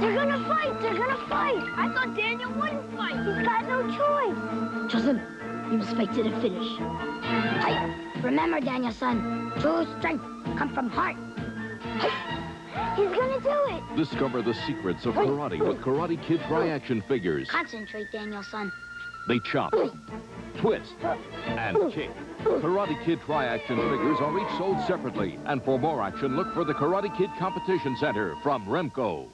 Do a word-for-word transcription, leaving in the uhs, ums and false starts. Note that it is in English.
They're gonna fight! They're gonna fight! I thought Daniel wouldn't fight. He's got no choice. Justin, you must fight to the finish. Fight. Remember, Daniel, son, true strength comes from heart. He's gonna do it. Discover the secrets of karate with Karate Kid Tri-Action figures. Concentrate, Daniel, son. They chop, twist, and kick. Karate Kid Tri-Action figures are each sold separately. And for more action, look for the Karate Kid Competition Center from Remco.